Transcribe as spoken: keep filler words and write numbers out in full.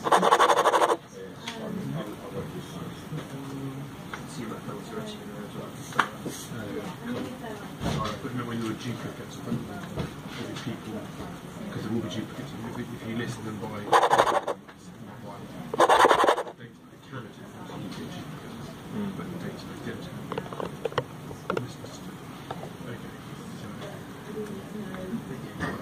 But remember when there were duplicates, every people, because there will be duplicates, if, if you list them by data, they can do duplicates, but the data they don't have. Okay. So,